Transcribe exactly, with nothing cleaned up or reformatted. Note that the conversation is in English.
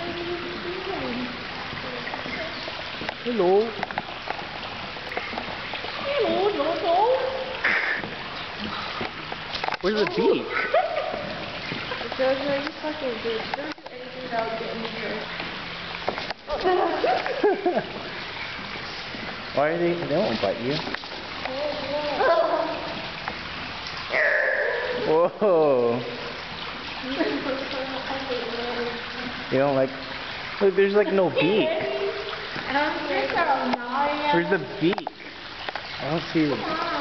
Hello. Hello, no, no. Where's the beak? Jojo, you fucking bitch. Don't do anything that will get me hurt. Why are they? They won't bite you. Whoa. You don't like. Look, there's like no beak. I don't think so. Where's the beak? I don't see.